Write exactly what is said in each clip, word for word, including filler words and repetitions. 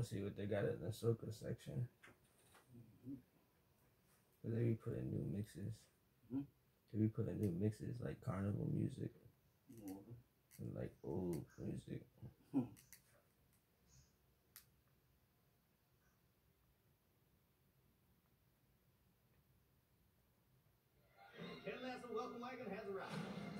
gonna see what they got in the soca section. Cause they be putting new mixes. Mm-hmm. They be putting new mixes like carnival music Mm-hmm. and like old music. Mm-hmm. International welcome wagon has arrived.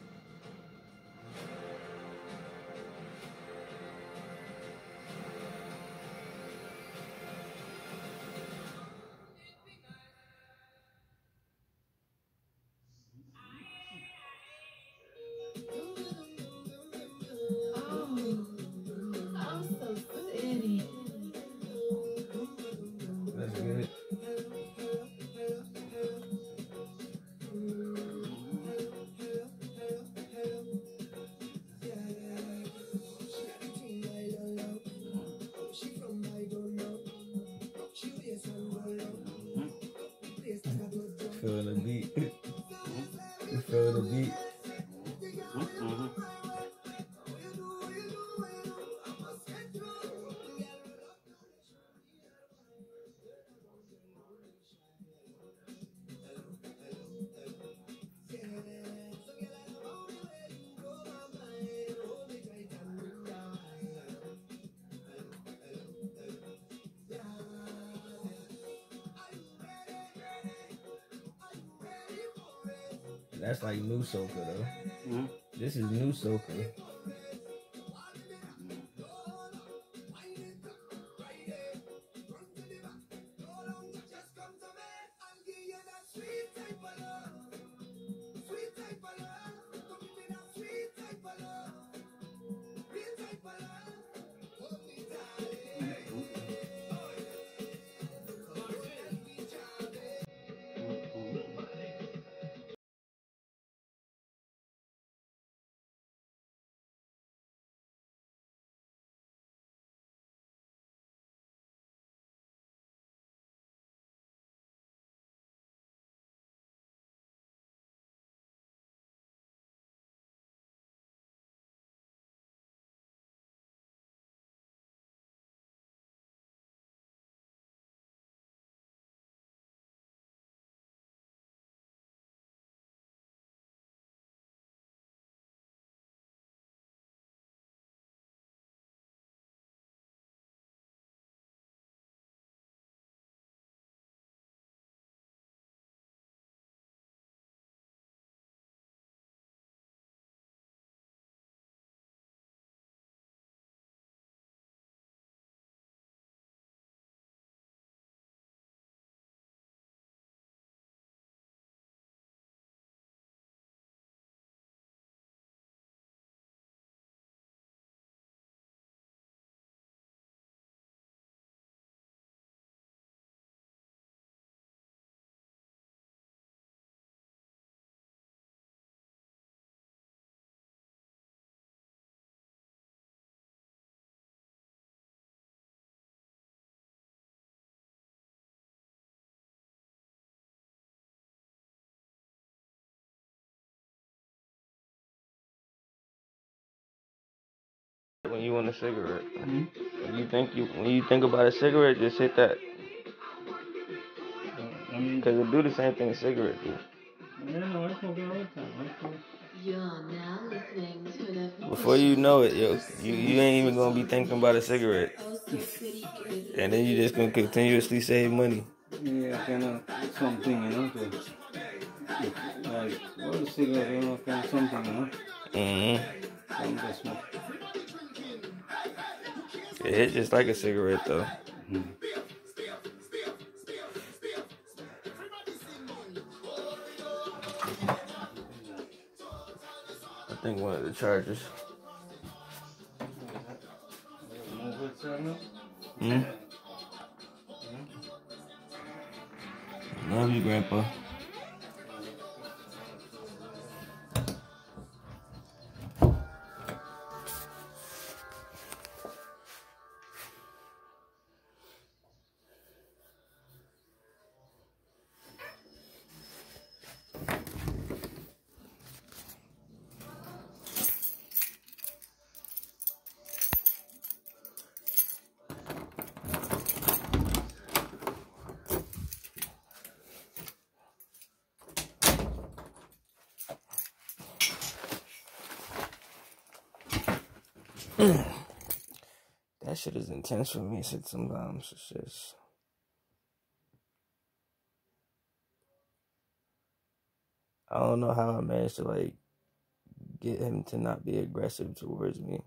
That's good. Feeling the beat. You feel the beat. Mm-hmm. That's like new soca though. Mm-hmm. This is new soca. When you want a cigarette, Mm-hmm. when you think you when you think about a cigarette, just hit that. I mean, Cause it do the same thing a cigarette do. yeah, no, I smoke it all the time. I smoke. You're now listening to the Before you know it, yo, you, you ain't even gonna be thinking about a cigarette, and then you just gonna continuously save money. Yeah, kind of something, you know, to, like, what a cigarette, you know, kind of something, you know. Mm-hmm. Something to smoke. It hit just like a cigarette though. Mm-hmm. I think one of the chargers. Hmm? Love you, Grandpa. That shit is intense for me. Shit, sometimes it's just. I don't know how I managed to like get him to not be aggressive towards me,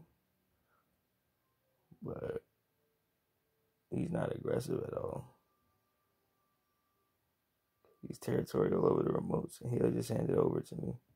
but he's not aggressive at all. He's territorial over the remotes, and he'll just hand it over to me.